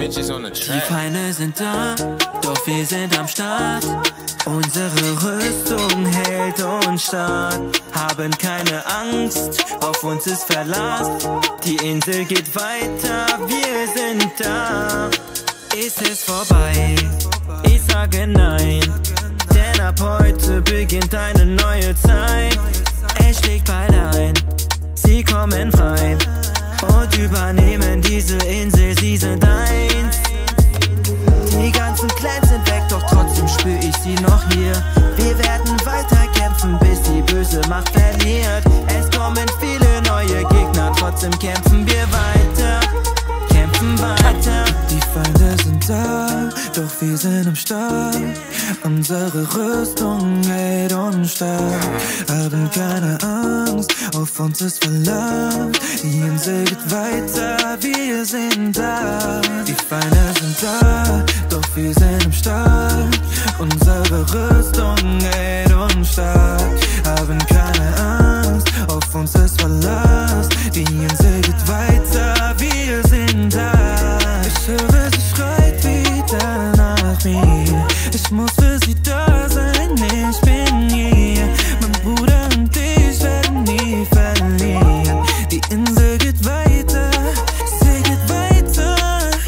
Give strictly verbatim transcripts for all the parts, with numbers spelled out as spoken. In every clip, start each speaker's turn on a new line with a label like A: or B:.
A: Die Feinde sind da, doch wir sind am Start. Unsere Rüstung hält uns stark. Haben keine Angst, auf uns ist Verlass. Die Insel geht weiter, wir sind da. Ist es vorbei? Ich sage nein, denn ab heute beginnt eine neue Zeit. Es schlägt bald ein, sie kommen frei und übernehmen diese Insel, sie sind eins. Die ganzen Clans sind weg, doch trotzdem spür ich sie noch hier. Wir werden weiter kämpfen, bis die böse Macht verliert. Es kommen viele neue Gegner, trotzdem kämpfen wir weiter. Kämpfen weiter. Die Feinde sind da, doch wir sind am Start. Unsere Rüstung hält uns stark. Haben keine Angst, auf uns ist Verlass. Die Insel geht weiter, wir sind da. Die Feinde sind da, doch wir sind am Start. Unsere Rüstung hält uns stark. Haben keine Angst, auf uns ist Verlass. Die Insel geht weiter, wir sind da. Ich höre, sie schreit wieder nach mir. Ich muss für sie da sein, ich bin hier. Mein Bruder und ich werden nie verlieren. Die Insel geht weiter, sie geht weiter.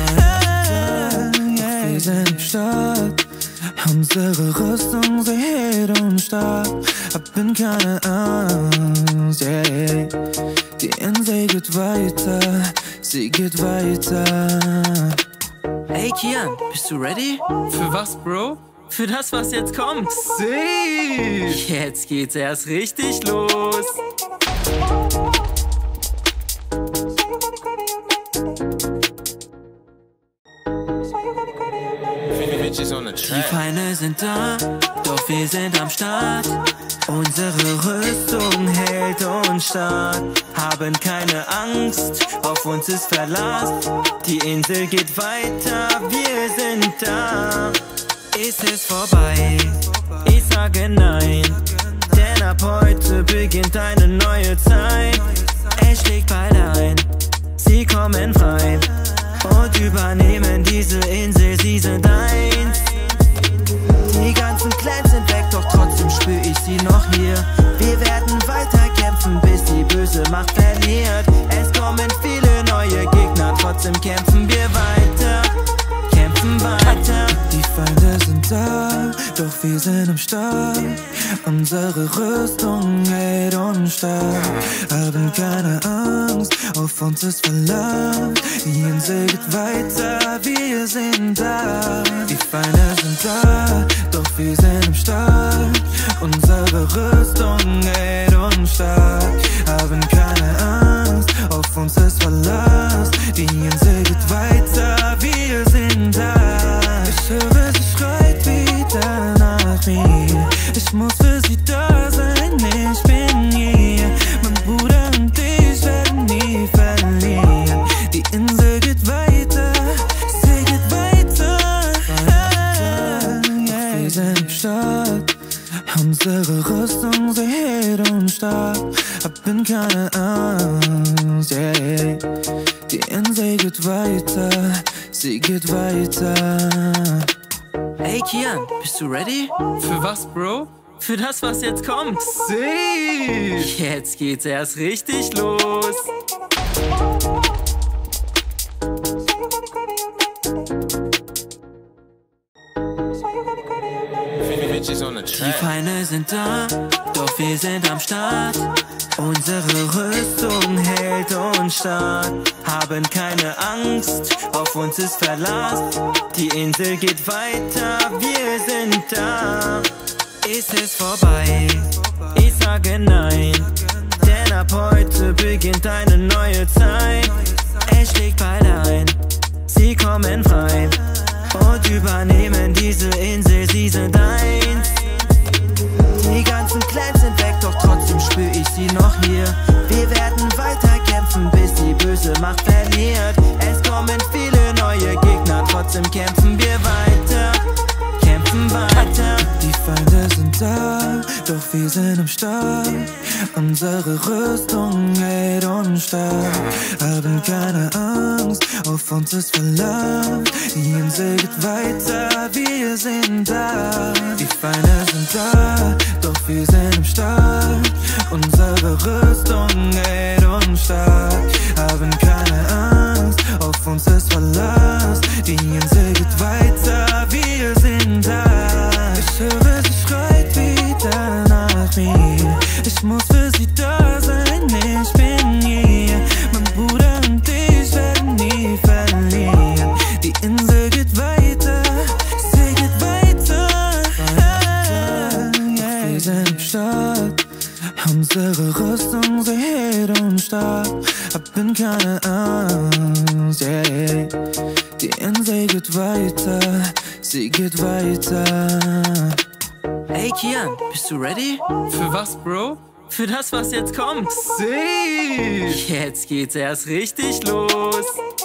A: Yeah. Wir sind am Start. Unsere Rüstung, sie hält uns stark. Haben keine Angst, yeah. Die Insel geht weiter, sie geht weiter. Hey Kian, bist du ready?
B: Für was, Bro?
A: Für das, was jetzt kommt.
B: Safe!
A: Jetzt geht's erst richtig los. Die Feinde sind da, doch wir sind am Start. Unsere Rüstung hält uns stark. Haben keine Angst, auf uns ist Verlass. Die Insel geht weiter, wir sind da. Ist es vorbei? Ich sage nein, denn ab heute beginnt eine neue Zeit. Es schlägt bald ein, sie kommen frei und übernehmen diese Insel, sie sind eins. Die ganzen Clans sind weg, doch trotzdem spür ich sie noch hier. Wir werden weiter kämpfen, bis die böse Macht verliert. Es kommen viele neue Gegner, trotzdem kämpfen wir weiter. Kämpfen weiter. Die Feinde sind da, doch wir sind am Start. Unsere Rüstung hält uns stark. Haben keine Angst, auf uns ist Verlass. Die Insel geht weiter, wir sind da. Die Feinde sind da, doch wir sind am Start. Unsere Rüstung hält uns stark. Haben keine Angst, auf uns ist Verlass. Die Insel geht weiter, wir sind da. Ich höre, sie schreit wieder nach mir. Ich muss für sie da sein, ich bin hier. Mein Bruder und ich werden nie verlieren. Die Insel geht weiter, sie geht weiter. Yeah. Wir sind am Start. Unsere Rüstung, sie hält uns stark. Haben keine Angst, yeah. Die Insel geht weiter, sie geht weiter. Hey Kian, bist du ready?
B: Für was, Bro?
A: Für das, was jetzt kommt.
B: Safe!
A: Jetzt geht's erst richtig los. Die Feinde sind da, doch wir sind am Start. Unsere Rüstung hält uns stark. Haben keine Angst, auf uns ist Verlass. Die Insel geht weiter, wir sind da. Ist es vorbei? Ich sage nein, denn ab heute beginnt eine neue Zeit. Es schlägt bald ein, sie kommen frei und übernehmen diese Insel, sie sind eins. Die ganzen Clans sind weg, doch trotzdem spür ich sie noch hier. Wir werden weiter kämpfen, bis die böse Macht verliert. Es kommen viele neue Gegner, trotzdem kämpfen wir weiter. Kämpfen weiter. Die Feinde sind da, doch wir sind am Start. Unsere Rüstung hält uns stark. Haben keine Angst, auf uns ist Verlass. Die Insel geht weiter, wir sind da. Die Feinde sind da, doch wir sind am Start. Unsere Rüstung hält uns stark. Haben keine Angst, auf uns ist Verlass. Die Insel geht weiter, wir sind da. Ich höre, sie schreit wieder nach mir. Ich muss für sie da sein, ich bin hier. Mein Bruder und ich werden nie verlieren. Die Insel geht weiter, sie geht weiter. Yeah. Wir sind am Start. Unsere Rüstung, sie hält uns stark. Haben keine Angst, yeah. Die Insel geht weiter, sie geht weiter.
C: Hey Kian, bist du ready?
B: Für was, Bro?
C: Für das, was jetzt kommt.
B: Safe!
C: Jetzt geht's erst richtig los.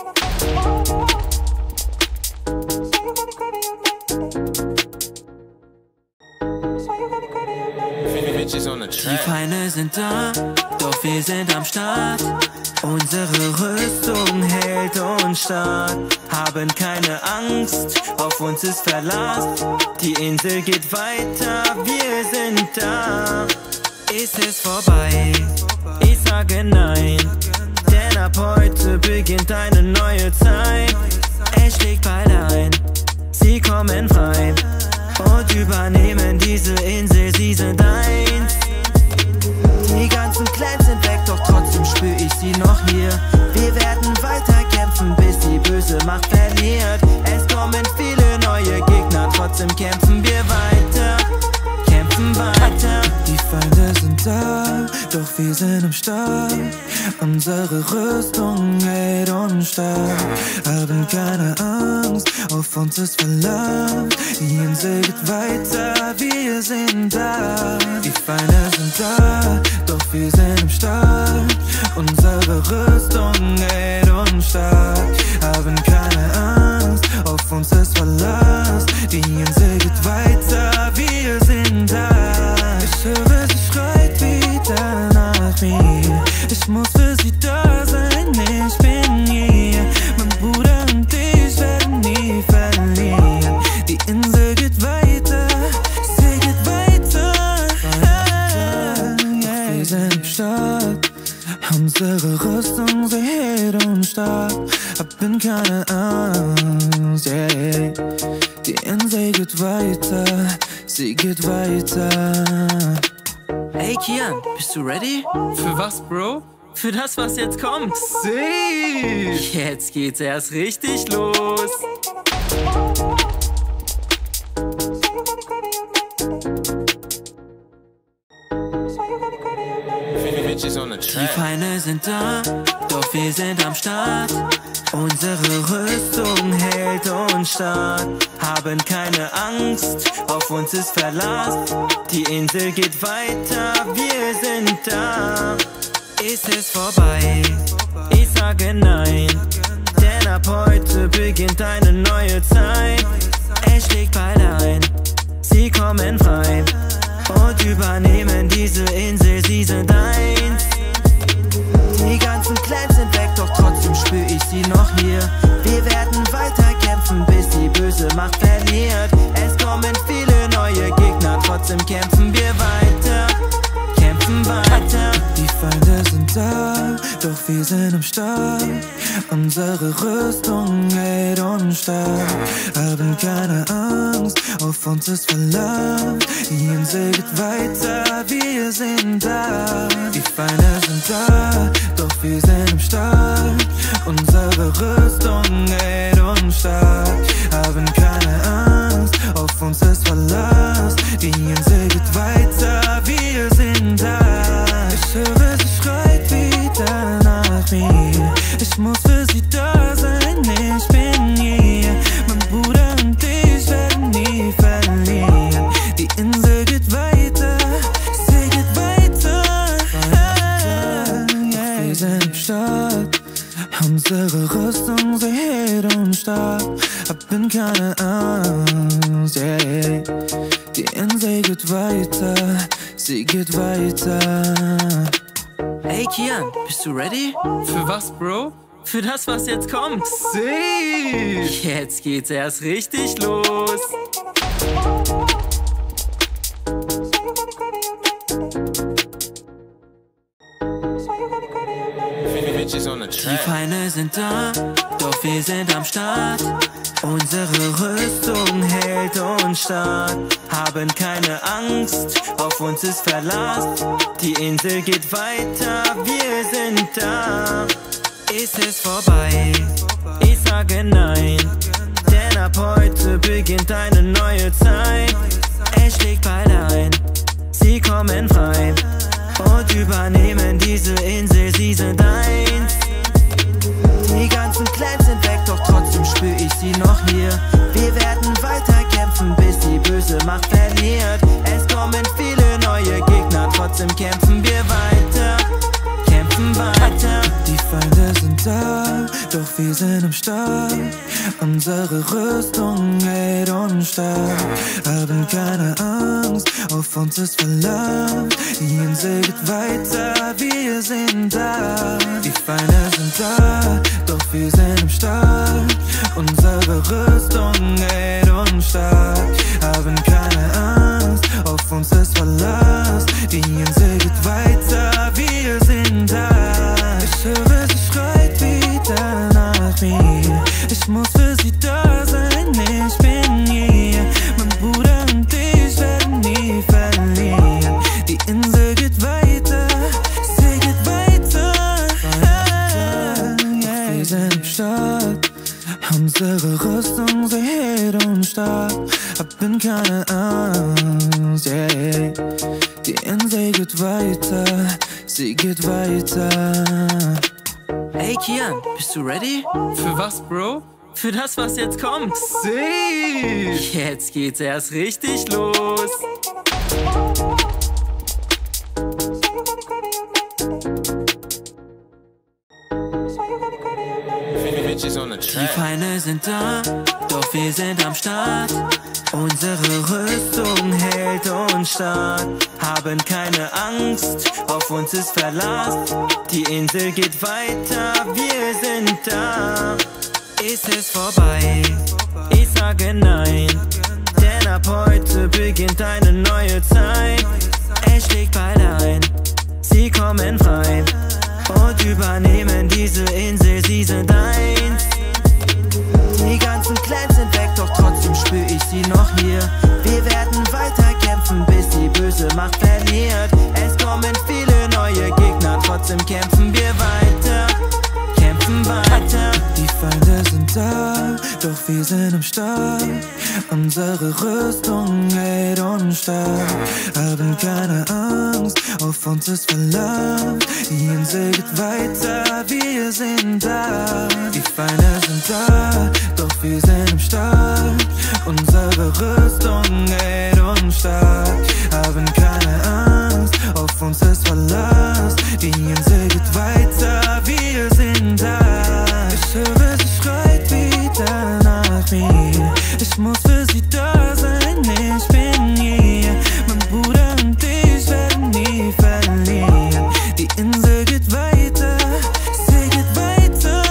A: Die Feinde sind da, doch wir sind am Start. Unsere Rüstung hält uns stark. Haben keine Angst, auf uns ist Verlass. Die Insel geht weiter, wir sind da. Ist es vorbei? Ich sage nein, denn ab heute beginnt eine neue Zeit. Es schlägt bald ein, sie kommen frei und übernehmen diese Insel, sie sind eins. Die ganzen Clans sind weg, doch trotzdem spür ich sie noch hier. Wir werden weiter kämpfen, bis die böse Macht verliert. Es kommen viele neue Gegner, trotzdem kämpfen wir weiter. Kämpfen weiter. Die Feinde sind da, doch wir sind am Start. Unsere Rüstung hält uns stark. Haben keine Angst, auf uns ist Verlass. Die Insel geht weiter, wir sind da. Die Feinde sind da, doch wir sind am Start. Unsere Rüstung hält uns stark. Haben keine Angst, auf uns ist Verlass. Die Insel geht weiter, wir sind da. Ich höre, sie schreit wieder nach mir. Ich muss für sie da sein, ich bin hier. Mein Bruder und ich werden nie verlieren. Die Insel geht weiter, sie geht weiter. Yeah. Wir sind am Start. Unsere Rüstung, sie hält uns stark. Haben keine Angst, yeah. Die Insel geht weiter, sie geht weiter.
C: Hey Kian, bist du ready?
B: Für was, Bro?
C: Für das, was jetzt kommt.
B: Safe!
C: Jetzt geht's erst richtig los.
A: Die Feinde sind da, doch wir sind am Start. Unsere Rüstung hält uns stark. Haben keine Angst, auf uns ist Verlass. Die Insel geht weiter, wir sind da. Ist es vorbei? Ich sage nein, denn ab heute beginnt eine neue Zeit. Es schlägt bald ein, sie kommen frei und übernehmen diese Insel, sie sind eins. Die ganzen Clans sind weg, doch trotzdem spür ich sie noch hier. Wir werden weiter kämpfen, bis die böse Macht verliert. Es kommen viele neue Gegner, trotzdem kämpfen wir weiter. Kämpfen weiter. Die Feinde sind da, doch wir sind am Start. Unsere Rüstung hält uns stark. Haben keine Angst, auf uns ist Verlass. Die Insel geht weiter, wir sind da. Die Feinde sind da, doch wir sind am Start. Unsere Rüstung hält uns stark. Haben keine Angst, auf uns ist Verlass. Die Insel geht weiter, wir sind da. Ich höre, sie schreit wieder nach mir. Ich muss für sie da sein, ich bin hier. Mein Bruder und ich werden nie verlieren. Die Insel geht weiter, sie geht weiter. Yeah. Wir sind am Start. Unsere Rüstung, sie hält uns stark. Haben keine Angst, yeah. Die Insel geht weiter, sie geht weiter.
C: Ey Kian, bist du ready?
B: Für was, Bro?
C: Für das, was jetzt kommt.
B: Safe!
C: Jetzt geht's erst richtig los. Die Feinde sind da, doch wir sind am Start. Unsere Rüstung hält uns stark. Haben keine Angst, auf uns ist Verlass. Die Insel geht weiter, wir sind da. Ist es vorbei? Ich sage nein, denn ab heute beginnt eine neue Zeit. Es schlägt bald ein, sie kommen frei und übernehmen diese Insel, sie sind eins. Die ganzen Clans sind weg, doch trotzdem spür ich sie noch hier. Wir werden weiter kämpfen, bis die böse Macht verliert. Es kommen viele neue Gegner, trotzdem kämpfen wir weiter. Kämpfen weiter.
A: Die Feinde sind da, doch wir sind am Start. Unsere Rüstung hält uns stark. Haben keine Angst, auf uns ist Verlass. Die Insel geht weiter, wir sind da. Die Feinde sind da, doch wir sind am Start. Unsere Rüstung hält uns stark. Haben keine Angst, auf uns ist Verlass. Die Insel geht weiter, wir sind da. Ich höre, sie schreit wieder nach mir. Ich muss für sie da sein, ich bin hier. Mein Bruder und ich werden nie verlieren. Die Insel geht weiter, sie geht weiter. Doch wir sind am Start. Unsere Rüstung, sie hält uns stark. Haben keine Angst, yeah. Die Insel geht weiter, sie geht weiter.
C: Ey Kian, bist du ready?
B: Für was, Bro?
C: Für das, was jetzt kommt.
B: Safe!
C: Jetzt geht's erst richtig los. Die Feinde sind da, doch wir sind am Start. Unsere Rüstung hält uns stark. Haben keine Angst, auf uns ist Verlass. Die Insel geht weiter, wir sind da. Ist es vorbei? Ich sage nein, denn ab heute beginnt eine neue Zeit. Es schlägt bald ein, sie kommen frei und übernehmen diese Insel, sie sind eins. Die ganzen Clans sind weg, doch trotzdem spür ich sie noch hier. Wir werden weiter kämpfen, bis die böse Macht verliert. Es kommen viele neue Gegner, trotzdem kämpfen wir weiter. Kämpfen weiter.
A: Die Feinde sind da, doch wir sind am Start. Unsere Rüstung hält uns stark. Haben keine Angst, auf uns ist Verlass. Die Insel geht weiter, wir sind da. Die Feinde sind da, doch wir sind am Start. Unsere Rüstung hält uns stark. Haben keine Angst, auf uns ist Verlass. Die Insel geht weiter, wir sind da. Ich höre, sie schreit wieder nach mir. Ich muss für sie da sein, ich bin hier. Mein Bruder und ich werden nie verlieren. Die Insel geht weiter, sie geht weiter.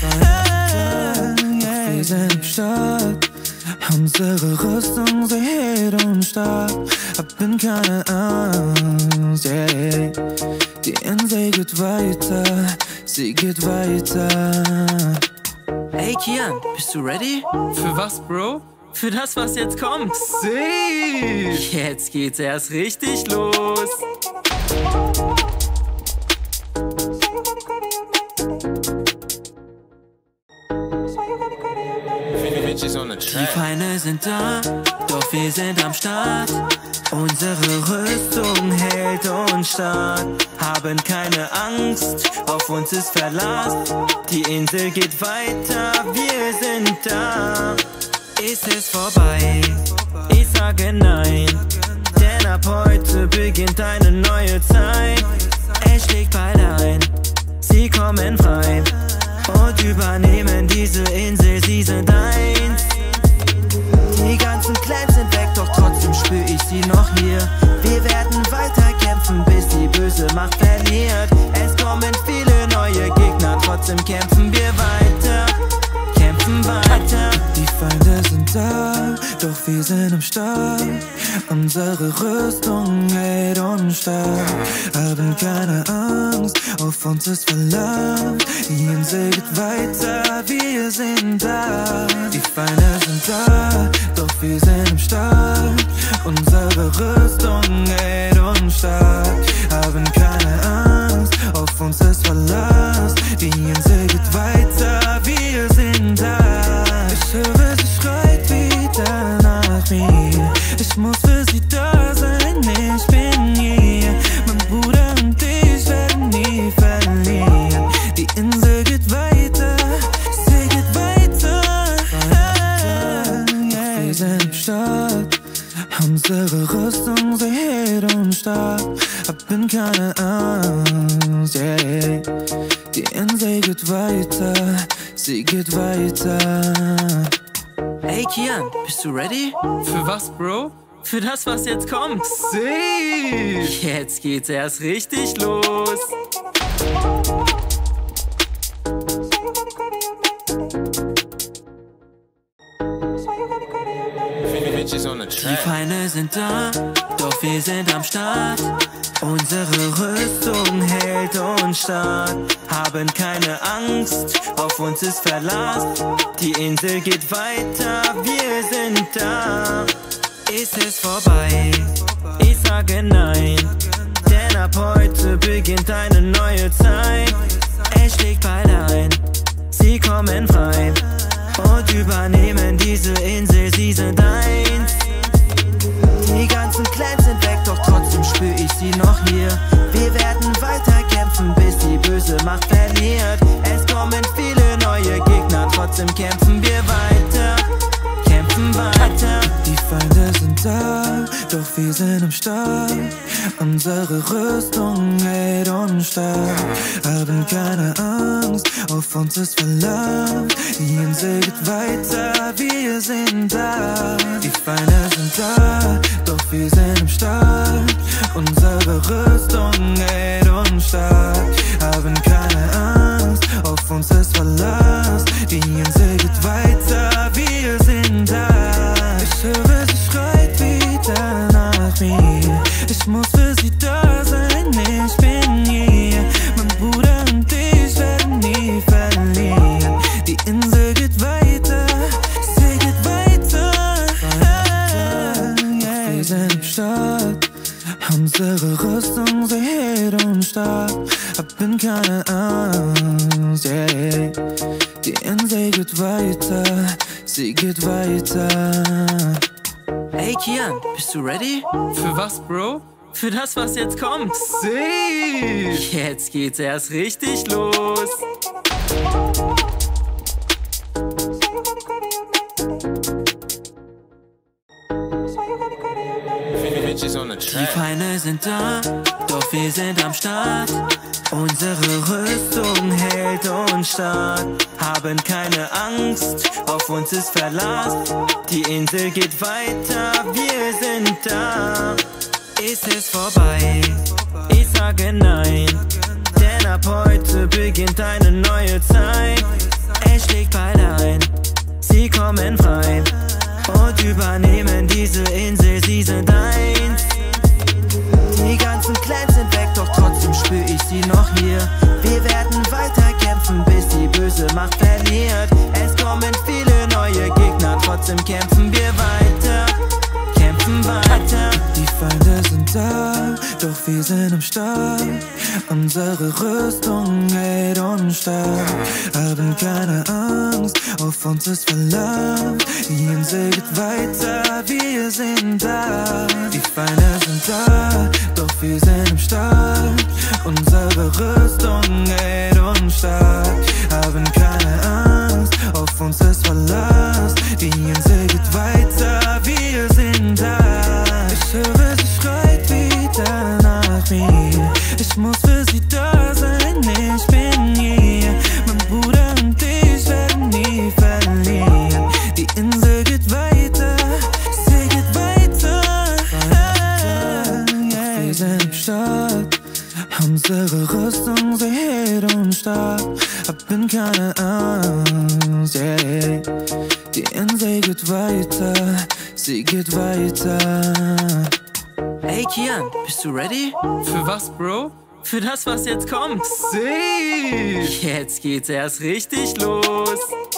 A: Doch wir sind am Start. Unsere Rüstung, sie hält uns stark. Haben keine Angst, yeah. Die Insel geht weiter, sie geht weiter.
C: Ey Kian, bist du ready?
B: Für was, Bro?
C: Für das, was jetzt kommt.
B: Safe!
C: Jetzt geht's erst richtig los. Die Feinde sind da, doch wir sind am Start. Unsere Rüstung hält uns stark. Haben keine Angst, auf uns ist Verlass. Die Insel geht weiter, wir sind da. Ist es vorbei? Ich sage nein, denn ab heute beginnt eine neue Zeit. Es schlägt bald ein, sie kommen frei
A: und übernehmen diese Insel, sie sind eins. Die ganzen Clans sind weg, doch trotzdem spür ich sie noch hier. Wir werden weiter kämpfen, bis die böse Macht verliert. Es kommen viele neue Gegner, trotzdem kämpfen wir weiter. Kämpfen weiter.
C: Die Feinde sind da, doch wir sind am Start. Unsere Rüstung hält uns stark. Haben keine Angst, auf uns ist Verlass. Die Insel geht weiter, wir sind da. Die Feinde sind da, doch wir sind am Start. Unsere Rüstung hält uns stark. Haben keine Angst, auf uns ist Verlass. Die Insel geht weiter, wir sind da. Ich höre, sie schreit wieder nach mir. Ich muss für sie da sein, ich bin hier. Mein Bruder und ich werden nie verlieren. Die Insel geht weiter, sie geht weiter. Doch wir sind am Start. Unsere Rüstung, sie hält uns stark. Haben keine Angst, yeah. Die Insel geht weiter, sie geht weiter.
A: Hey Kian, bist du ready?
B: Für was, Bro?
A: Für das, was jetzt kommt.
B: Safe!
A: Jetzt geht's erst richtig los. Die Feinde sind da, doch wir sind am Start. Unsere Rüstung hält uns stark. Haben keine Angst, auf uns ist Verlass. Die Insel geht weiter, wir sind da. Ist es vorbei? Ich sage nein, denn ab heute beginnt eine neue Zeit. Es schlägt bald ein, sie kommen frei und übernehmen diese Insel, sie sind eins. Die ganzen Clans sind weg, doch trotzdem spür ich sie noch hier. Wir werden weiter kämpfen, bis die böse Macht verliert. Es kommen viele neue Gegner, trotzdem kämpfen wir weiter. Kämpfen weiter.
C: Die Feinde sind da, doch wir sind am Start. Unsere Rüstung hält uns stark. Haben keine Angst, auf uns ist Verlass. Die Insel geht weiter, wir sind da. Die Feinde sind da, doch wir sind am Start. Unsere Rüstung hält uns stark. Haben keine Angst, auf uns ist Verlass. Die Insel geht weiter, wir sind da. Ich höre, sie schreit wieder nach mir. Ich muss für sie da sein, ich bin hier. Mein Bruder und ich werden nie verlieren. Die Insel geht weiter, sie geht weiter. Doch wir sind am Start. Unsere Rüstung, sie hält uns stark. Haben keine Angst, yeah. Die Insel geht weiter, sie geht weiter.
A: Hey Kian, bist du ready?
B: Für was, Bro?
A: Für das, was jetzt kommt.
B: Safe!
A: Jetzt geht's erst richtig los. Die Feinde sind da, doch wir sind am Start. Unsere Rüstung hält uns stark. Haben keine Angst, auf uns ist Verlass. Die Insel geht weiter, wir sind da. Ist es vorbei? Ich sage nein, denn ab heute beginnt eine neue Zeit. Es schlägt bald ein, sie kommen frei und übernehmen diese Insel, sie sind eins. Die ganzen Clans sind weg, doch trotzdem spür ich sie noch hier. Wir werden weiter kämpfen, bis die böse Macht verliert. Es kommen viele neue Gegner, trotzdem kämpfen wir weiter. Kämpfen weiter.
C: Die Feinde sind da, doch wir sind am Start. Unsere Rüstung hält uns stark. Haben keine Angst, auf uns ist Verlass. Die Insel geht weiter, wir sind da. Die Feinde sind da, doch wir sind am Start. Unsere Rüstung hält uns stark. Haben keine Angst, auf uns ist Verlass. Die Insel geht weiter, wir sind da. Ich höre, sie schreit wieder nach mir. Ich muss für sie da sein, ich bin hier. Mein Bruder
A: keine Angst, yeah. Die Insel geht weiter, sie geht weiter.
C: Ey Kian, bist du ready?
B: Für was, Bro?
C: Für das, was jetzt kommt.
B: Safe!
C: Jetzt geht's erst richtig los.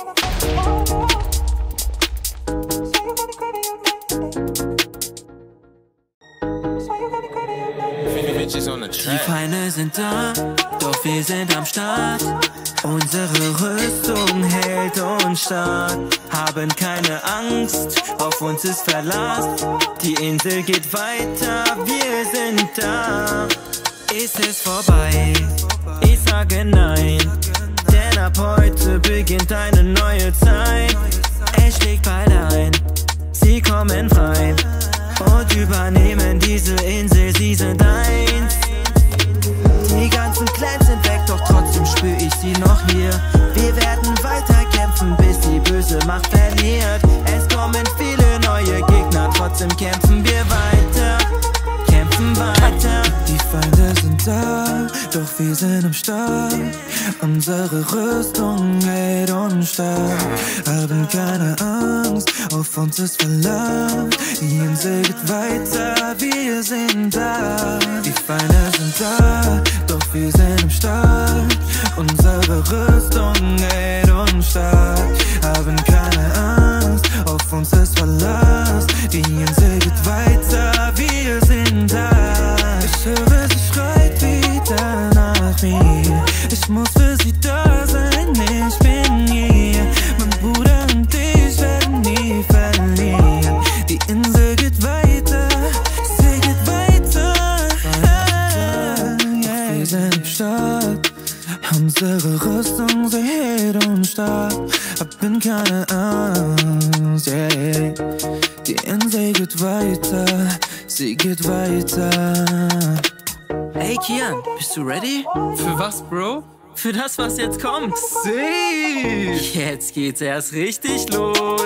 C: Die Feinde sind da, doch wir sind am Start. Unsere Rüstung hält uns stark. Haben keine Angst, auf uns ist Verlass. Die Insel geht weiter, wir sind da. Ist es vorbei? Ich sage nein, denn ab heute beginnt eine neue Zeit. Es schlägt bald ein, sie kommen frei und übernehmen diese Insel, sie sind eins. Die ganzen Clans sind weg, doch trotzdem spür ich sie noch hier. Wir werden weiter kämpfen, bis die böse Macht verliert. Es kommen viele neue Gegner, trotzdem kämpfen wir weiter. Kämpfen weiter.
A: Die Feinde sind da, doch wir sind am Start. Unsere Rüstung hält uns stark. Haben keine Angst, auf uns ist Verlass. Die Insel geht weiter, wir sind da. Die Feinde sind da, doch wir sind am Start. Unsere Rüstung hält uns stark. Haben keine Angst, auf uns ist Verlass. Die Insel geht weiter, wir sind da. Ich höre, sie schreit wieder nach mir. Ich muss für sie da sein, ich bin hier. Mein Bruder und ich werden nie verlieren. Die Insel geht weiter, sie geht weiter. Doch wir sind am Start. Unsere Rüstung, sie hält uns stark. Haben keine Angst, yeah. Die Insel geht weiter, sie geht weiter.
C: Ey Kian, bist du ready?
B: Für was, Bro?
C: Für das, was jetzt kommt.
B: Safe!
C: Jetzt geht's erst richtig los.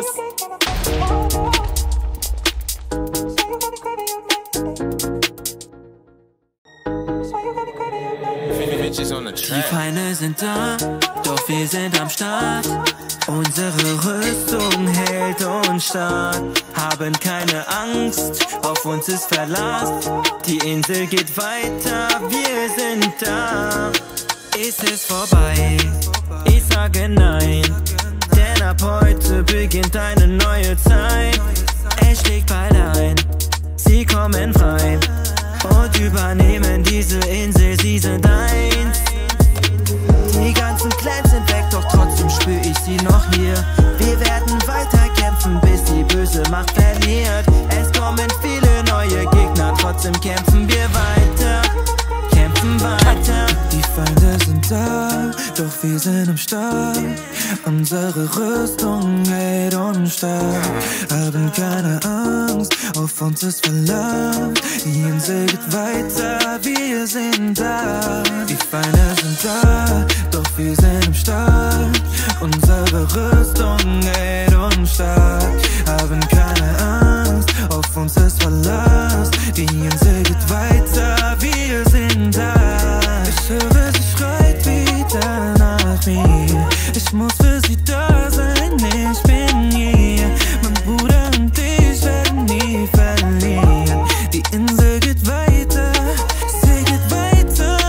C: Die Feinde sind da, doch wir sind am Start. Unsere Rüstung hält uns stark. Haben keine Angst, auf uns ist Verlass. Die Insel geht weiter, wir sind da. Ist es vorbei? Ich sage nein, denn ab heute beginnt eine neue Zeit. Es schlägt bald ein, sie kommen frei und übernehmen diese Insel, sie sind eins. Die ganzen Clans sind weg, doch trotzdem spür ich sie noch hier. Wir werden weiter kämpfen, bis die böse Macht verliert. Es kommen viele neue Gegner, trotzdem kämpfen wir weiter. Kämpfen weiter.
A: Die Feinde sind da, doch wir sind am Start. Unsere Rüstung hält uns stark. Haben keine Angst, auf uns ist Verlass. Die Insel geht weiter, wir sind da. Die Feinde sind da, doch wir sind am Start. Unsere Rüstung hält uns stark. Haben keine Angst, auf uns ist Verlass. Die Insel geht weiter, wir sind da. Ich höre, sie schreit wieder nach mir. Ich muss für sie da sein, ich bin hier. Mein Bruder und ich werden nie verlieren. Die Insel geht weiter, sie geht weiter.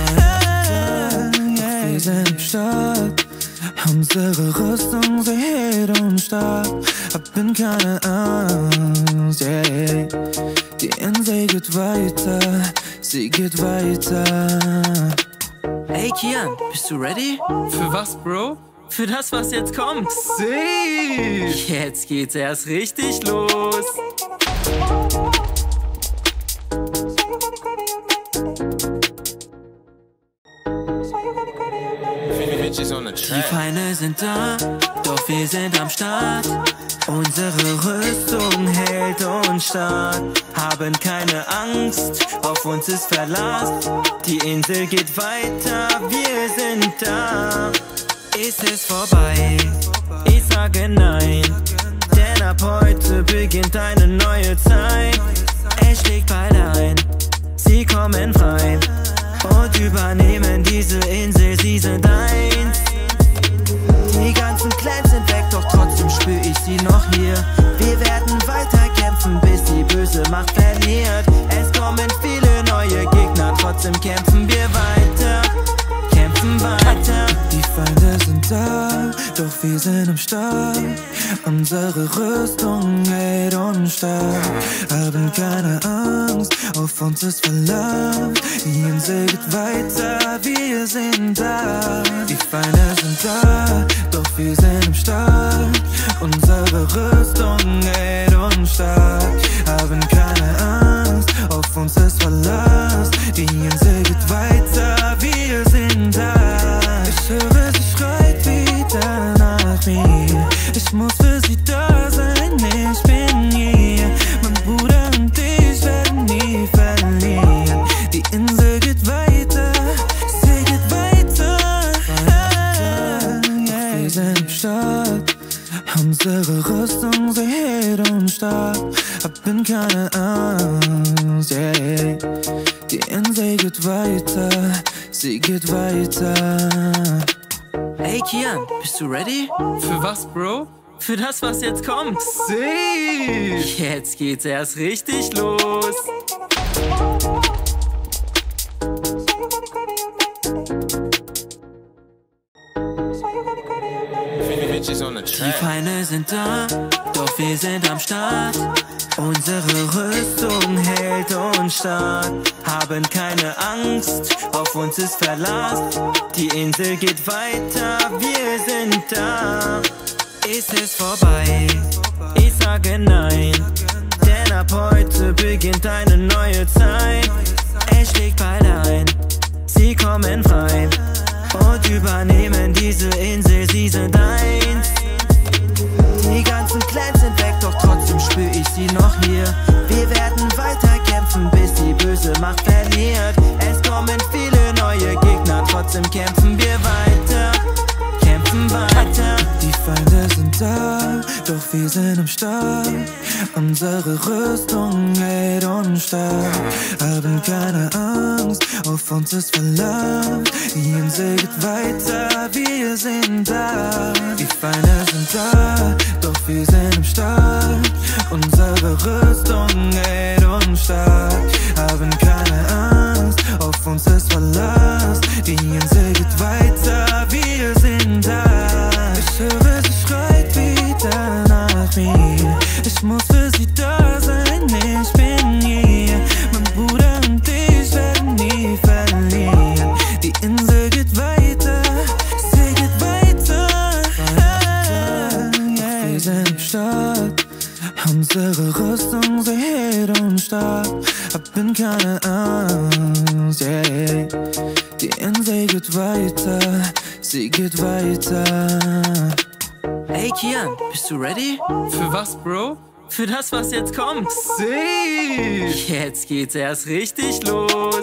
A: Doch wir sind am Start. Unsere Rüstung, sie hält uns stark. Haben keine Angst, yeah. Die Insel geht weiter, sie geht weiter.
C: Ey Kian, bist du ready?
B: Für was, Bro?
C: Für das, was jetzt kommt.
B: Safe!
C: Jetzt geht's erst richtig los. Die Feinde sind da, doch wir sind am Start. Unsere Rüstung hält uns stark. Haben keine Angst, auf uns ist Verlass. Die Insel geht weiter, wir sind da. Ist es vorbei? Ich sage nein, denn ab heute beginnt eine neue Zeit. Es schlägt bald ein, sie kommen frei und übernehmen diese Insel, sie sind eins.
A: ganzen Clans sind weg, doch trotzdem spür ich sie noch hier. Wir werden weiter kämpfen, bis die böse Macht verliert. Es kommen viele neue Gegner, trotzdem kämpfen wir weiter. Kämpfen weiter.
C: Die Feinde sind da, doch wir sind am Start. Unsere Rüstung hält uns stark. Haben keine Angst, auf uns ist Verlass. Die Insel geht weiter, wir sind da. Die Feinde sind da, doch wir sind am Start. Unsere Rüstung hält uns stark. Haben keine Angst, auf uns ist Verlass. Die Insel geht weiter, wir sind da. Ich höre, sie schreit wieder nach mir. Ich muss für sie da sein, ich bin hier. Mein Bruder und ich werden nie verlieren. Die Insel geht weiter, sie geht weiter. Doch wir sind am Start. Unsere Rüstung, sie hält uns stark. Haben keine Angst, yeah. Die Insel geht weiter, sie geht weiter.
A: Hey Kian, bist du ready?
B: Für was, Bro?
A: Für das, was jetzt kommt.
B: Safe!
A: Jetzt geht's erst richtig los. Die Feinde sind da, doch wir sind am Start. Unsere Rüstung hält uns stark. Haben keine Angst, auf uns ist Verlass. Die Insel geht weiter, wir sind da. Ist es vorbei? Ich sage nein, denn ab heute beginnt eine neue Zeit. Es schlägt bald ein, sie kommen frei und übernehmen diese Insel, sie sind eins. Die ganzen Clans sind weg, doch trotzdem spür ich sie noch hier. Wir werden weiter kämpfen, bis die böse Macht verliert. Es kommen viele neue Gegner, trotzdem kämpfen wir weiter. Kämpfen weiter.
C: Die Feinde sind da, doch wir sind am Start. Unsere Rüstung hält uns stark. Haben keine Angst, auf uns ist Verlass. Die Insel geht weiter, wir sind da. Die Feinde sind da, doch wir sind am Start. Unsere Rüstung hält uns stark. Haben keine Angst, auf uns ist Verlass. Die Insel geht weiter, wir sind da. Ich höre, sie schreit wieder nach mir. Ich muss für sie da sein, ich bin hier. Mein Bruder und ich werden nie verlieren. Die Insel geht weiter, sie geht weiter. Doch wir sind am Start. Unsere Rüstung, sie hält uns stark. Haben keine Angst, yeah. Die Insel geht weiter, sie geht weiter.
A: Hey Kian, bist du ready?
B: Für was, Bro?
A: Für das, was jetzt kommt.
B: Safe!
A: Jetzt geht's erst richtig los.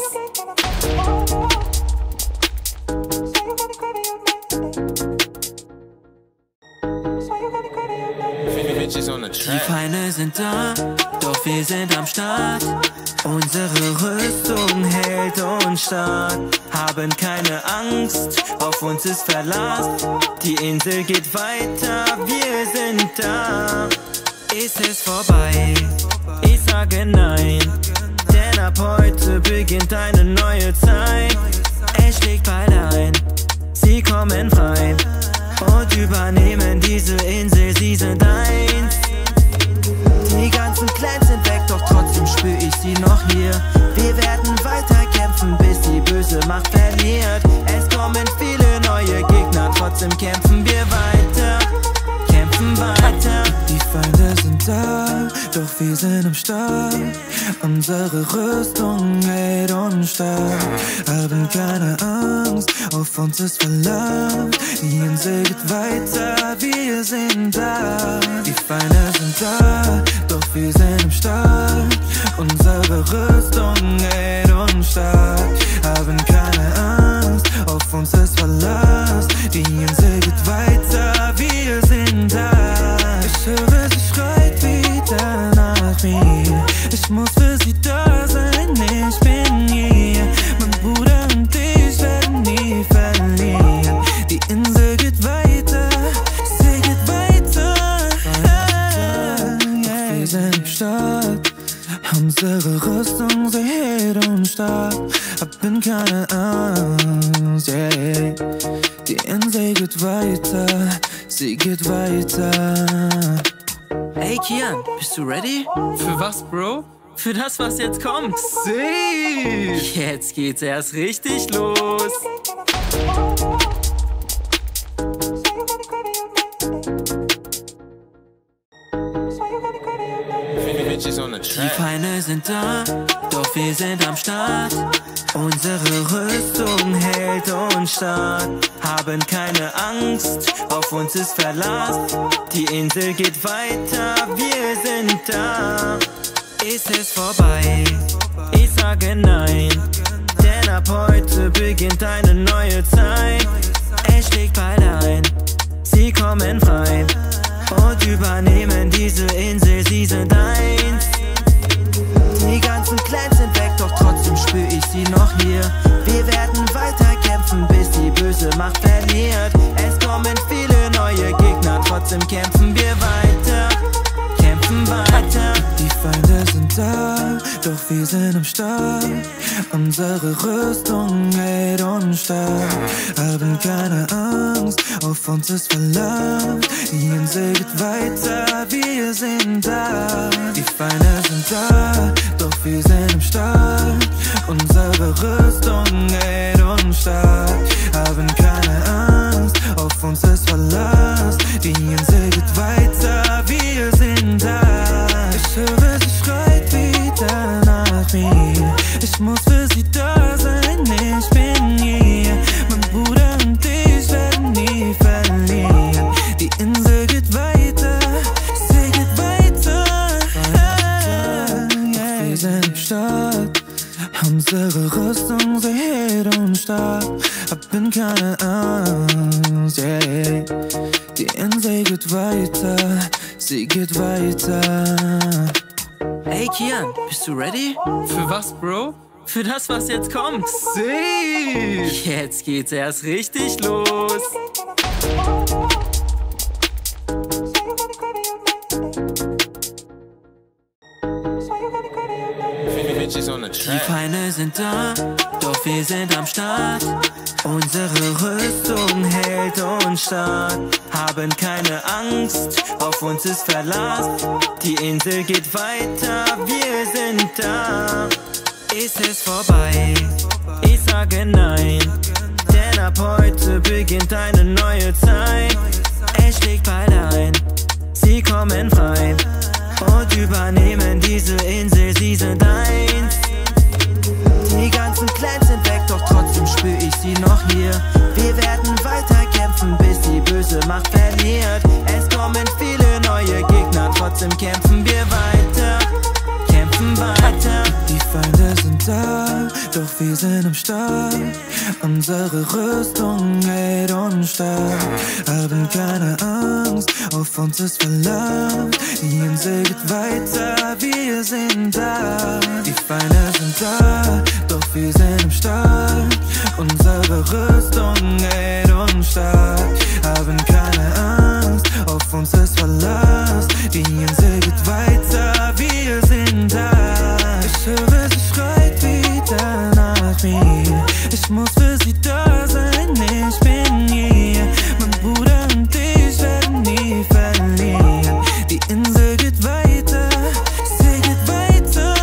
A: Die Feinde sind da, doch wir sind am Start. Unsere Rüstung hält uns stark. Haben keine Angst, auf uns ist Verlass. Die Insel geht weiter, wir sind da. Ist es vorbei? Ich sage nein, denn ab heute beginnt eine neue Zeit. Es schlägt bald ein, sie kommen frei und übernehmen diese Insel, sie sind eins. Die ganzen Clans sind weg, doch trotzdem spür ich sie noch hier. Wir werden weiter kämpfen, bis die böse Macht verliert. Es kommen viele neue Gegner, trotzdem kämpfen wir weiter. Kämpfen weiter.
C: Die Feinde sind da, doch wir sind am Start. Unsere Rüstung hält uns stark. Haben keine Angst, auf uns ist Verlass. Die Insel geht weiter, wir sind da. Die Feinde sind da, doch wir sind am Start. Unsere Rüstung hält uns stark. Haben keine Angst, auf uns ist Verlass. Die Insel geht weiter, wir sind da. Ich höre, sie schreit wieder nach mir. Ich muss für sie da sein, ich bin hier. Mein Bruder und ich werden nie verlieren. Die Insel geht weiter,
A: sind im Start. Unsere Rüstung, sie hält uns stark. Haben keine Angst, yeah. Die Insel geht weiter, sie geht weiter.
C: Ey Kian, bist du ready?
B: Für was, Bro?
C: Für das, was jetzt kommt.
B: Safe!
C: Jetzt geht's erst richtig los. Die Feinde sind da, doch wir sind am Start. Unsere Rüstung hält uns stark. Haben keine Angst, auf uns ist Verlass. Die Insel geht weiter, wir sind da. Ist es vorbei? Ich sage nein, denn ab heute beginnt eine neue Zeit. Es schlägt bald ein, sie kommen frei und übernehmen diese Insel, sie sind eins. Die ganzen Clans sind weg, doch trotzdem spür ich sie noch hier. Wir werden weiter kämpfen, bis die böse Macht verliert. Es kommen viele neue Gegner, trotzdem kämpfen wir weiter. Kämpfen weiter.
A: Die Feinde sind da, doch wir sind am Start. Unsere Rüstung hält uns stark. Haben keine Angst, auf uns ist Verlass. Die Insel geht weiter, wir sind da. Die Feinde sind da, doch wir sind am Start. Unsere Rüstung hält uns stark. Haben keine Angst, auf uns ist Verlass. Die Insel geht weiter, wir sind da. Ich höre, sie schreit wieder nach mir. Ich muss für sie da sein, ich bin hier. Mein Bruder und ich werden nie verlieren. Die Insel geht weiter, sie geht weiter. Doch wir sind im Start. Unsere Rüstung, sie hält uns stark. Haben keine Angst, yeah. Die Insel geht weiter, sie geht weiter.
C: Ey Kian, bist du ready?
B: Für was, Bro?
C: Für das, was jetzt kommt.
B: Safe!
C: Jetzt geht's erst richtig los. Die Feinde sind da, doch wir sind am Start. Unsere Rüstung hält uns stark. Haben keine Angst, auf uns ist Verlass. Die Insel geht weiter, wir sind da. Ist es vorbei? Ich sage nein, denn ab heute beginnt eine neue Zeit. Es schlägt bald ein, sie kommen frei und übernehmen diese Insel, sie sind eins. Die ganzen Clans sind weg, doch trotzdem spür ich sie noch hier. Wir werden weiter kämpfen, bis die böse Macht verliert. Es kommen viele neue Gegner, trotzdem kämpfen wir weiter. Kämpfen weiter.
A: Die Feinde sind da, doch wir sind am Start. Unsere Rüstung hält uns stark. Haben keine Angst, auf uns ist Verlass. Die Insel geht weiter, wir sind da. Die Feinde sind da, doch wir sind am Start. Unsere Rüstung hält uns stark. Haben keine Angst, auf uns ist Verlass. Die Insel geht weiter, wir sind da. Ich höre, sie schreit wieder nach mir. Ich muss für sie da sein, ich bin hier. Mein Bruder und ich werden nie verlieren. Die Insel geht weiter, sie geht weiter.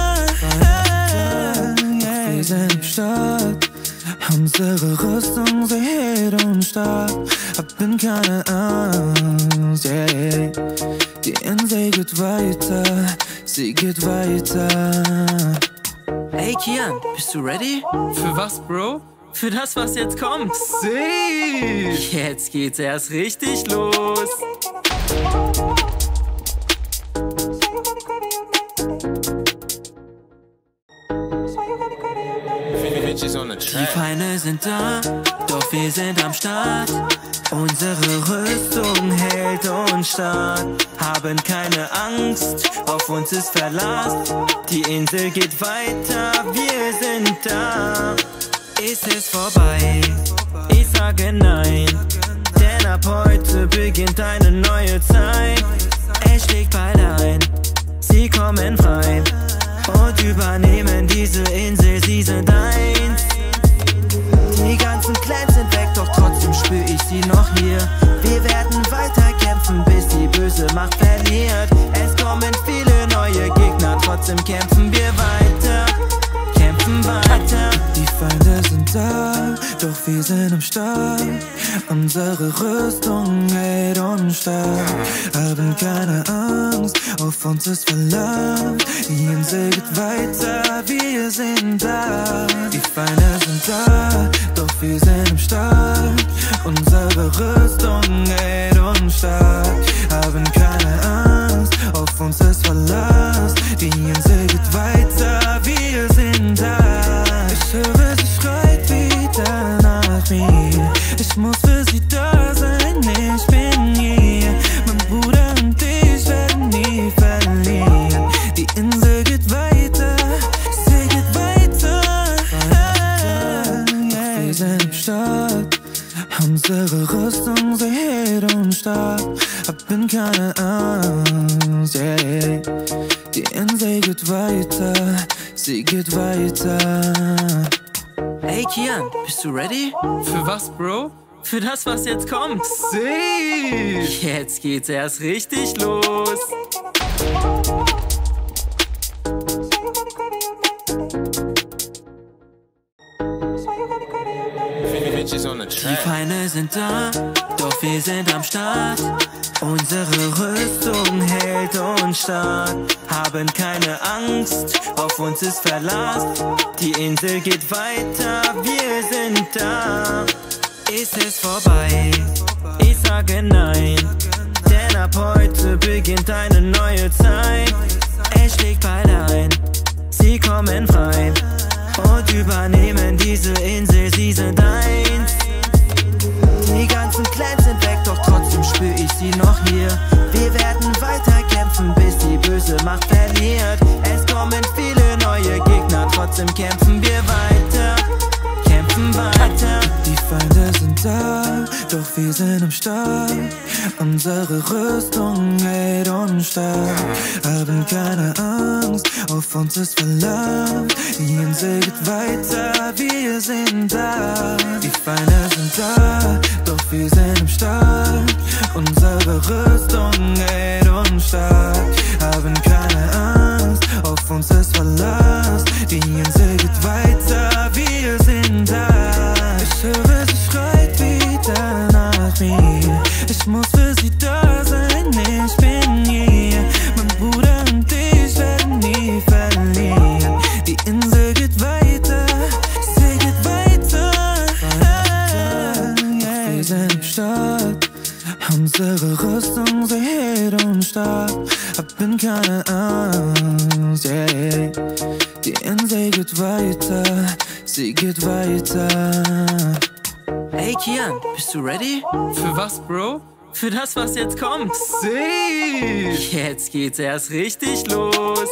A: Doch wir sind im Start. Unsere Rüstung, sie hält uns stark. Haben keine Angst, yeah. Die Insel geht weiter, sie geht weiter.
C: Ey Kian, bist du ready?
B: Für was, Bro?
C: Für das, was jetzt kommt.
B: Safe!
C: Jetzt geht's erst richtig los. Die Feinde sind da, doch wir sind am Start. Unsere Rüstung hält uns stark. Haben keine Angst, auf uns ist Verlass. Die Insel geht weiter, wir sind da. Ist es vorbei? Ich sage nein, denn ab heute beginnt eine neue Zeit. Es schlägt bald ein,
A: Sie kommen frei und übernehmen diese Insel, sie sind eins. Die ganzen Clans sind weg, doch trotzdem spür ich sie noch hier. Wir werden weiter kämpfen, bis die böse Macht verliert. Es kommen viele neue Gegner, trotzdem kämpfen wir weiter. Kämpfen weiter.
C: Die Feinde sind da, doch wir sind am Start. Unsere Rüstung hält uns stark. Haben keine Angst, auf uns ist Verlass. Die Insel geht weiter, wir sind da. Die Feinde sind da, doch wir sind am Start. Unsere Rüstung hält uns stark. Haben keine Angst, auf uns ist Verlass. Die Insel geht weiter, wir sind da. Ich höre, sie schreit wieder nach mir. Ich muss für sie da sein, ich bin hier. Mein Bruder und ich werden nie verlieren. Die Insel geht weiter, sie geht weiter. Doch wir sind im Start. Unsere Rüstung, sie hält uns stark. Haben keine Angst, yeah. Die Insel geht weiter, sie geht weiter.
A: Hey Kian, bist du ready?
B: Für was, Bro?
A: Für das, was jetzt kommt.
B: Safe!
A: Jetzt geht's erst richtig los. Die Feinde sind da, doch wir sind am Start. Unsere Rüstung hält uns stark. Haben keine Angst, auf uns ist Verlass. Die Insel geht weiter, wir sind da. Ist es vorbei? Ich sage nein, denn ab heute beginnt eine neue Zeit. Es schlägt bald ein, sie kommen frei und übernehmen diese Insel, sie sind eins. Die ganzen Clans sind weg, doch trotzdem spür ich sie noch hier. Wir werden weiter kämpfen, bis die böse Macht verliert. Es kommen viele neue Gegner, trotzdem kämpfen wir weiter. Kämpfen weiter.
C: Die Feinde sind da, doch wir sind am Start. Unsere Rüstung hält uns stark. Haben keine Angst, auf uns ist Verlass. Die Insel geht weiter, wir sind da. Die Feinde sind da, doch wir sind am Start. Unsere Rüstung hält uns stark. Haben keine Angst, auf uns ist Verlass. Die Insel geht weiter, wir sind da. Ich höre, sie schreit wieder nach mir. Ich muss für sie da sein, ich bin hier. Mein Bruder und ich werden nie verlieren. Die Insel geht weiter, sie geht weiter. Doch wir sind im Start. Unsere Rüstung, sie hält uns stark. Haben keine Angst, yeah. Die Insel geht weiter, sie geht weiter.
A: Hey Kian, bist du ready?
B: Für was, Bro?
A: Für das, was jetzt kommt.
B: Safe!
A: Jetzt geht's erst richtig los.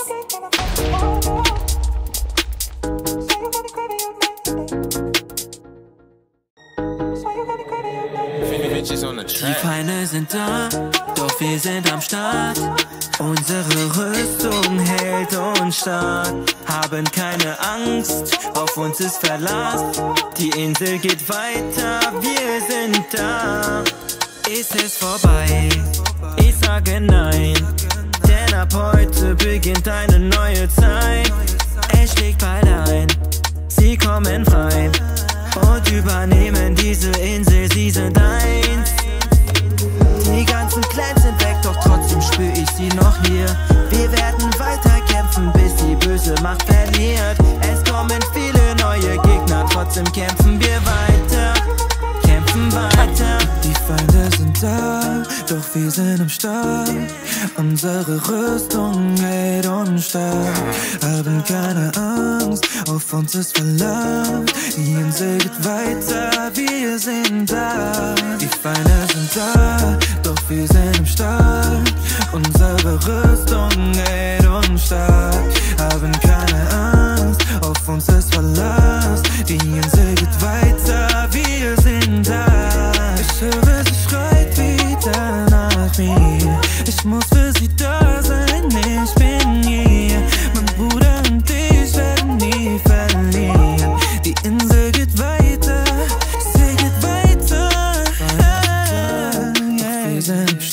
A: Die Feinde sind da, doch wir sind am Start. Unsere Rüstung hält uns stark. Haben keine Angst, auf uns ist Verlass. Die Insel geht weiter, wir sind da. Ist es vorbei? Ich sage nein, denn ab heute beginnt eine neue Zeit. Es schlägt bald ein, sie kommen frei und übernehmen diese Insel, sie sind eins. Die ganzen Clans sind weg, doch trotzdem spür ich sie noch hier. Wir werden weiter kämpfen, bis die böse Macht verliert. Es kommen viele neue Gegner, trotzdem kämpfen wir weiter. Kämpfen weiter.
C: Die Feinde sind da, doch wir sind am Start. Unsere Rüstung hält uns stark. Haben keine Angst, auf uns ist Verlass. Die Insel geht weiter, wir sind da. Die Feinde sind da, doch wir sind am Start. Unsere Rüstung hält uns stark. Haben keine Angst, auf uns ist Verlass. Die Insel geht weiter, wir sind da. Ich höre, sie schreit wieder nach mir. Ich muss für sie da sein, ich bin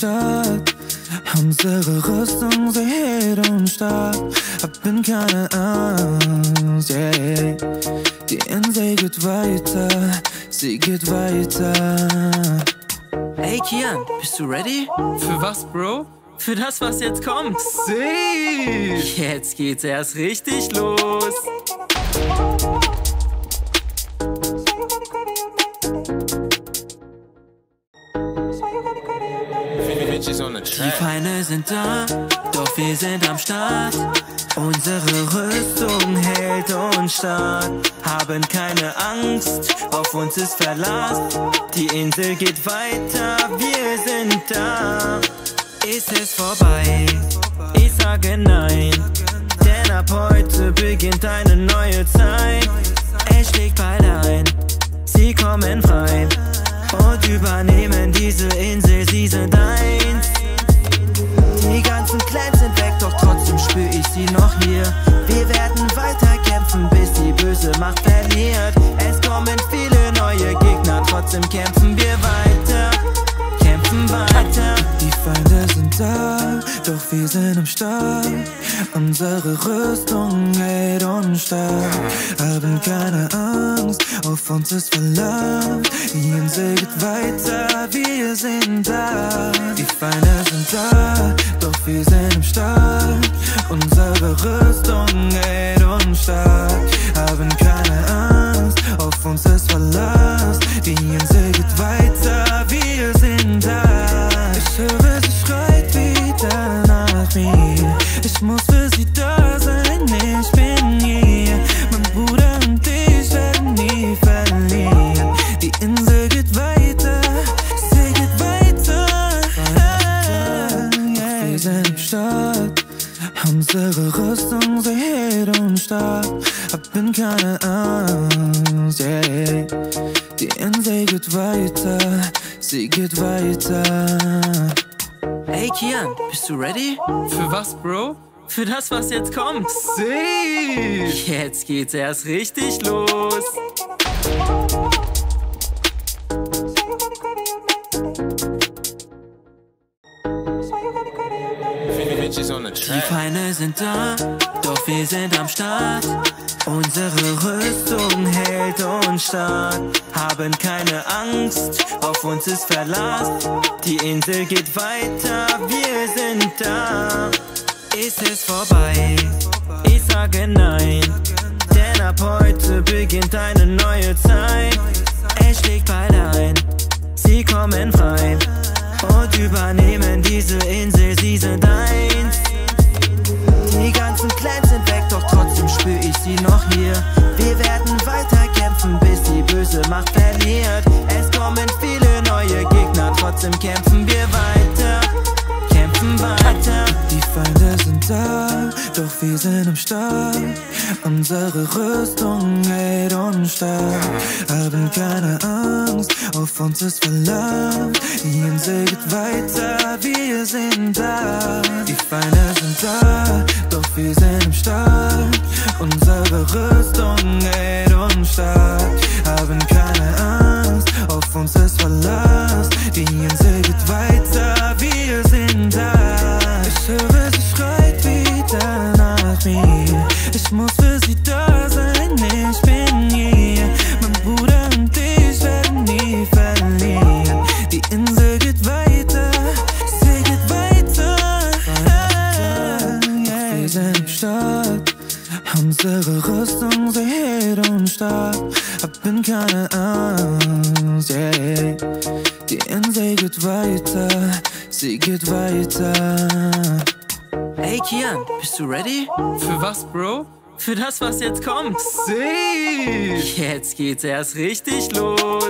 A: Start. Unsere Rüstung, sie hält uns stark. Haben keine Angst, yeah. Die Insel geht weiter, sie geht weiter.
C: Ey Kian, bist du ready?
B: Für was, Bro?
C: Für das, was jetzt kommt.
B: Safe!
C: Jetzt geht's erst richtig los. Die Feinde sind da, doch wir sind am Start. Unsere Rüstung hält uns stark. Haben keine Angst, auf uns ist Verlass. Die Insel geht weiter, wir sind da. Ist es vorbei? Ich sage nein, denn ab heute beginnt eine neue Zeit. Es schlägt bald ein, sie kommen frei und übernehmen diese Insel, sie sind eins. Die ganzen Clans sind weg, doch trotzdem spür ich sie noch hier. Wir werden weiter kämpfen, bis die böse Macht verliert. Es kommen viele neue Gegner, trotzdem kämpfen wir weiter. Kämpfen weiter.
A: Die Feinde sind da, doch wir sind am Start. Unsere Rüstung hält uns stark. Haben keine Angst, auf uns ist Verlass. Die Insel geht weiter, wir sind da. Die Feinde sind da, doch wir sind am Start. Unsere Rüstung hält uns stark. Haben keine Angst, auf uns ist Verlass. Die Insel geht weiter, wir sind da. Ich höre, sie schreit wieder nach mir. Ich muss für sie da sein, ich bin hier. Mein Bruder und ich werden nie verlieren. Die Insel geht weiter, sie geht weiter. Doch wir sind am Start. Unsere Rüstung, sie hält uns stark. Haben keine Angst, yeah. Die Insel geht weiter, sie geht weiter.
C: Ey Kian, bist du ready?
B: Für was, Bro?
C: Für das, was jetzt kommt.
B: Safe!
C: Jetzt geht's erst richtig los. Die Feinde sind da, doch wir sind am Start. Unsere Rüstung hält uns stark. Haben keine Angst, auf uns ist Verlass. Die Insel geht weiter, wir sind da. Ist es vorbei? Ich sage nein, denn ab heute beginnt eine neue Zeit. Es schlägt bald ein, sie kommen frei und übernehmen diese Insel, sie sind eins. Die ganzen Clans sind weg, doch trotzdem spür ich sie noch hier. Wir werden weiter kämpfen, bis die böse Macht verliert. Es kommen viele neue Gegner, trotzdem kämpfen wir weiter. Kämpfen weiter.
A: Die Feinde sind da, doch wir sind am Start. Unsere Rüstung hält uns stark. Haben keine Angst, auf uns ist Verlass. Die Insel geht weiter, wir sind da. Die Feinde sind da, doch wir sind am Start. Unsere Rüstung hält uns stark. Haben keine Angst, auf uns ist Verlass. Die Insel geht weiter, wir sind da. Ich höre, sie schreit wieder nach mir. Ich muss für sie da sein, ich bin hier. Mein Bruder und ich werden nie verlieren. Die Insel geht weiter, sie geht weiter. Doch wir sind am Start. Unsere Rüstung, sie hält uns stark. Haben keine Angst, yeah. Die Insel geht weiter, sie geht weiter.
C: Ey Kian, bist du ready?
B: Für was, Bro?
C: Für das, was jetzt kommt.
B: Safe!
C: Jetzt geht's erst richtig los.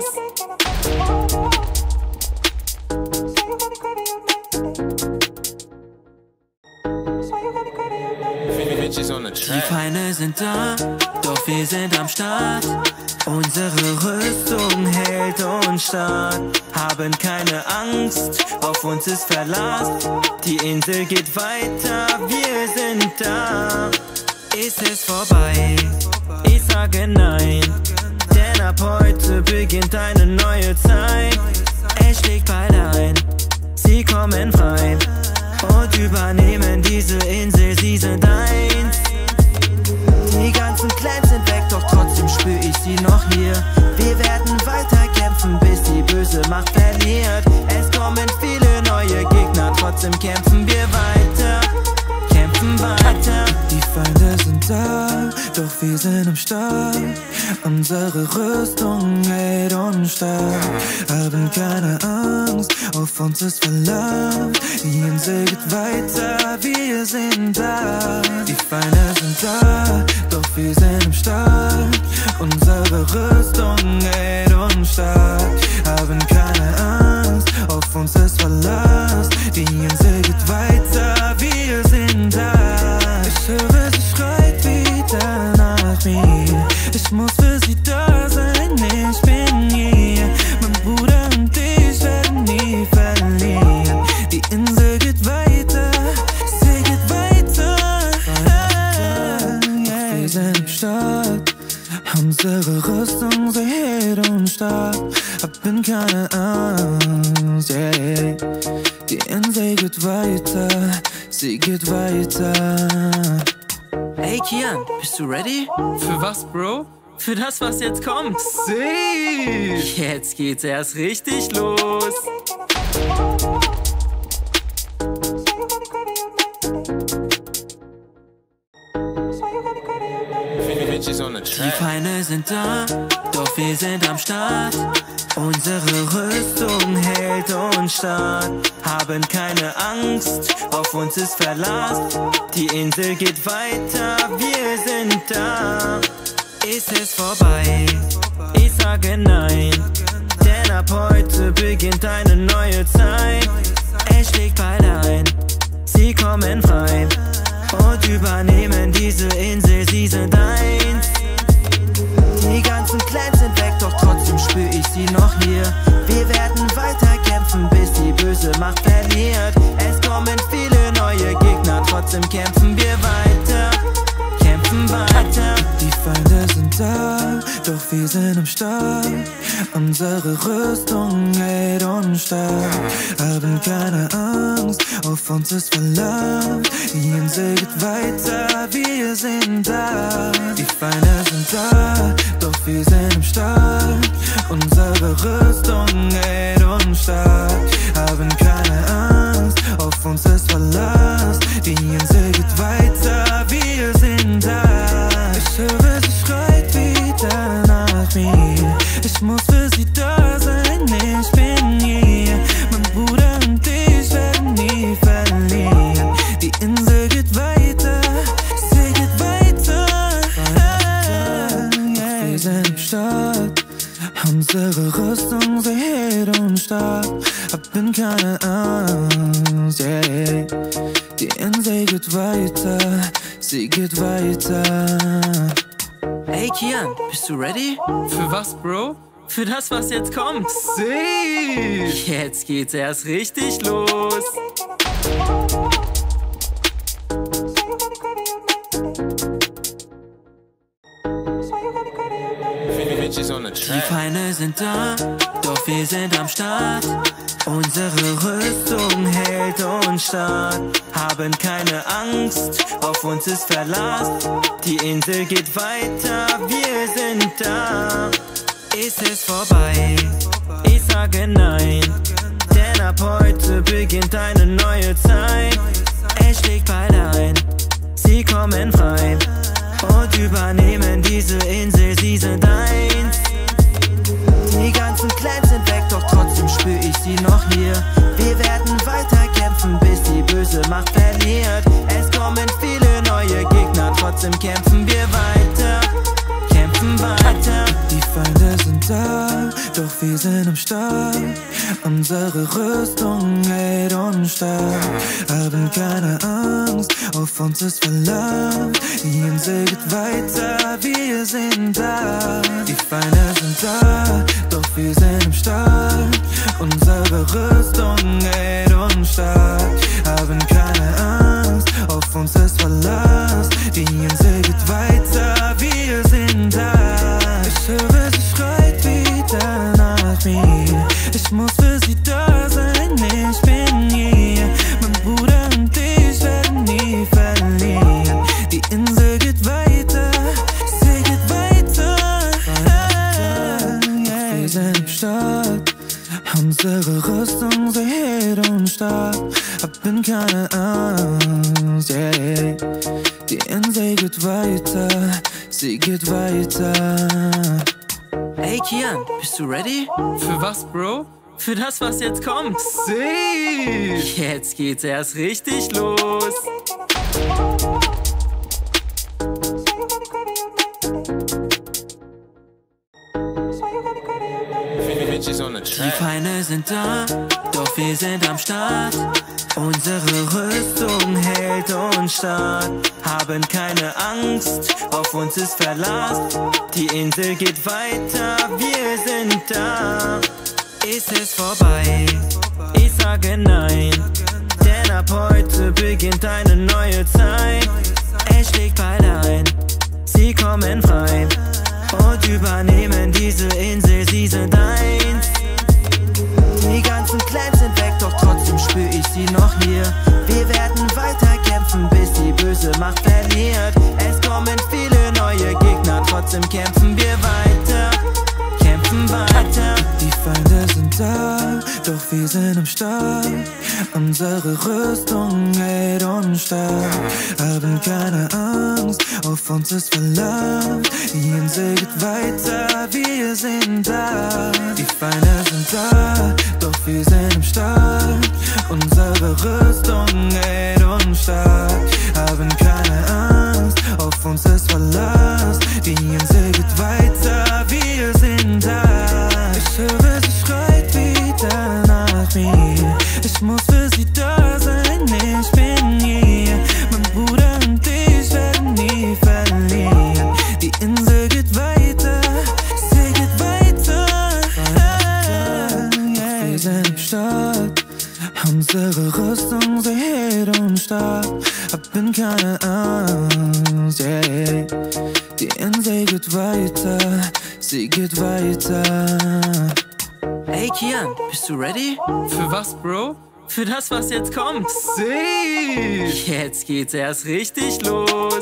C: Die Feinde sind da, doch wir sind am Start. Unsere Rüstung hält uns stark. Haben keine Angst, auf uns ist Verlass. Die Insel geht weiter, wir sind da. Ist es vorbei? Ich sage nein, denn ab heute beginnt eine neue Zeit. Es schlägt bald ein,
A: Sie kommen frei und übernehmen diese Insel, sie sind eins. Die ganzen Clans sind weg, doch trotzdem spür ich sie noch hier. Wir werden weiter kämpfen, bis die böse Macht verliert. Es kommen viele neue Gegner, trotzdem kämpfen wir weiter. Kämpfen weiter.
C: Die Feinde sind da, doch wir sind am Start. Unsere Rüstung hält uns stark. Haben keine Angst, auf uns ist Verlass. Die Insel geht weiter, wir sind da. Die Feinde sind da, doch wir sind am Start. Unsere Rüstung hält uns stark. Haben keine Angst, auf uns ist Verlass. Die Insel geht weiter, wir sind da. Ich höre, sie schreit wieder nach mir. Ich muss für sie da sein, ich bin hier. Mein Bruder und ich werden nie verlieren. Die Insel geht weiter, sie geht weiter. Doch wir sind am Start. Unsere Rüstung, sie hält uns stark. Haben keine Angst, yeah. Die Insel geht weiter, sie geht weiter.
A: Hey Kian, bist du ready?
B: Für was, Bro?
A: Für das, was jetzt kommt.
B: Safe!
A: Jetzt geht's erst richtig los. Die Feinde sind da, doch wir sind am Start. Unsere Rüstung hält uns stark. Haben keine Angst, auf uns ist Verlass. Die Insel geht weiter, wir sind da. Ist es vorbei? Ich sage nein, denn ab heute beginnt eine neue Zeit. Es schlägt bald ein, sie kommen frei und übernehmen diese Insel, sie sind eins. Die ganzen Clans sind weg, doch trotzdem spür ich sie noch hier. Wir werden weiter kämpfen, bis die böse Macht verliert. Es kommen viele neue Gegner, trotzdem kämpfen wir weiter. Kämpfen weiter.
C: Die Feinde sind da, doch wir sind am Start. Unsere Rüstung hält uns stark. Haben keine Angst, auf uns ist Verlass. Die Insel geht weiter, wir sind da. Die Feinde sind da, doch wir sind am Start. Unsere Rüstung hält uns stark. Haben keine Angst, auf uns ist Verlass. Die Insel geht weiter, wir sind da. Ich höre, sie schreit wieder nach mir. Ich muss für sie da sein, ich bin hier. Mein Bruder und ich werden nie verlieren. Die Insel geht weiter, sie geht weiter. Doch wir sind am Start. Unsere Rüstung, sie hält uns stark. Haben keine Angst, yeah. Die Insel geht weiter, sie geht weiter.
A: Hey Kian, bist du ready?
B: Für was, Bro?
A: Für das, was jetzt kommt.
B: Safe!
A: Jetzt geht's erst richtig los. Die Feinde sind da, doch wir sind am Start. Unsere Rüstung hält uns stark. Haben keine Angst, auf uns ist Verlass. Die Insel geht weiter, wir sind da. Ist es vorbei? Ich sage nein, denn ab heute beginnt eine neue Zeit. Es schlägt bald ein, sie kommen frei und übernehmen diese Insel, sie sind eins. Die ganzen Clans sind weg, doch trotzdem spür ich sie noch hier. Wir werden weiter kämpfen, bis die böse Macht verliert. Es kommen viele neue Gegner, trotzdem kämpfen wir weiter. Kämpfen weiter.
C: Die Feinde sind da, doch wir sind am Start. Unsere Rüstung hält uns stark. Haben keine Angst, auf uns ist Verlass. Die Insel geht weiter, wir sind da. Die Feinde sind da, doch wir sind am Start. Unsere Rüstung hält uns stark. Haben keine Angst, auf uns ist Verlass. Die Insel geht weiter, wir sind da. Ich höre, sie schreit wieder nach mir. Ich muss für sie da sein, ich bin
A: bin keine Angst, yeah. Die Insel geht weiter, sie geht weiter.
C: Ey Kian, bist du ready?
B: Für was, Bro?
C: Für das, was jetzt kommt.
B: Safe!
C: Jetzt geht's erst richtig los. Die Feinde sind da, doch wir sind am Start. Unsere Rüstung hält uns stark. Haben keine Angst, auf uns ist Verlass. Die Insel geht weiter, wir sind da. Ist es vorbei? Ich sage nein, denn ab heute beginnt eine neue Zeit. Es schlägt bald ein, sie kommen frei und übernehmen diese Insel, sie sind eins. Die ganzen Clans sind weg, doch trotzdem spür ich sie noch hier. Wir werden weiter kämpfen, bis die böse Macht verliert. Es kommen viele neue Gegner, trotzdem kämpfen wir weiter. Kämpfen weiter.
A: Die Feinde sind da, doch wir sind am Start. Unsere Rüstung hält uns stark. Haben keine Angst, auf uns ist Verlass. Die Insel geht weiter, wir sind da. Die Feinde sind da, doch wir sind am Start. Unsere Rüstung hält uns stark. Haben keine Angst, auf uns ist Verlass. Die Insel geht weiter, wir sind da. Ich höre, sie schreit wieder nach mir. Ich muss für sie da sein, ich bin hier. Mein Bruder und ich werden nie verlieren. Die Insel geht weiter, sie geht weiter. Doch wir sind am Start. Unsere Rüstung, sie hält uns stark. Hab in keine Angst, yeah. Die Insel geht weiter, sie geht weiter.
C: Ey Kian, bist du ready?
B: Für was, Bro?
C: Für das, was jetzt kommt.
B: Safe!
C: Jetzt geht's erst richtig los.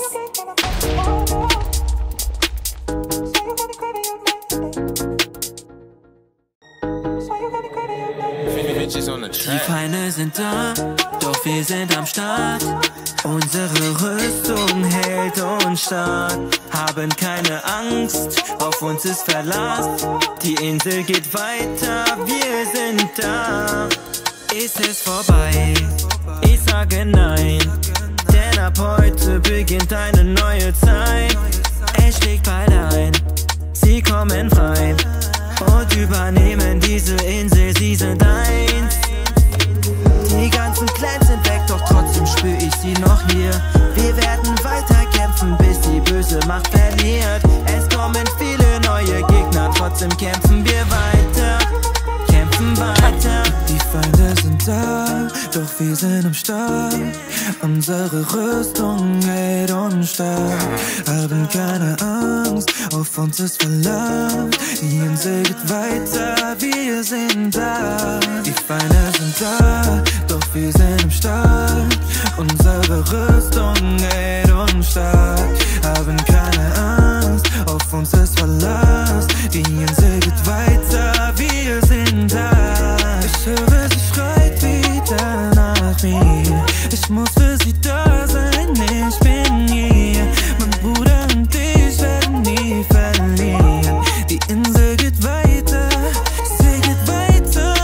C: Die Feinde sind da, doch wir sind am Start. Unsere Rüstung hält uns stark. Haben keine Angst, auf uns ist Verlass. Die Insel geht weiter, wir sind da. Ist es vorbei? Ich sage nein, denn ab heute beginnt eine neue Zeit. Es schlägt bald ein, sie kommen frei und übernehmen diese Insel, sie sind eins. Die ganzen Clans sind weg, doch trotzdem spür ich sie noch hier. Wir werden weiter kämpfen, bis die böse Macht verliert. Es kommen viele neue Gegner, trotzdem kämpfen wir weiter. Kämpfen weiter.
A: Die Feinde sind da, doch wir sind am Start. Unsere Rüstung hält uns stark. Haben keine Angst, auf uns ist Verlass. Die Insel geht weiter, wir sind da. Die Feinde sind da, doch wir sind am Start. Unsere Rüstung hält uns stark. Haben keine Angst, auf uns ist Verlass. Die Insel geht weiter, wir sind da. Ich höre, sie schreit wieder nach mir. Ich muss für sie da sein, ich bin hier. Mein Bruder und ich werden nie verlieren. Die Insel geht weiter, sie geht weiter.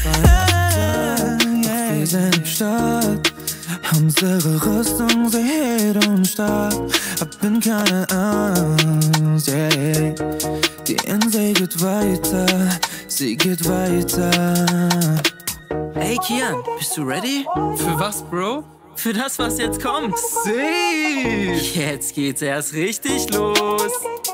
A: Doch wir sind am Start. Unsere Rüstung, sie hält uns stark. Hab in keine Angst, yeah. Die Insel geht weiter, sie geht weiter.
C: Ey Kian, bist du ready?
B: Für was, Bro?
C: Für das, was jetzt kommt.
B: Safe!
C: Jetzt geht's erst richtig los.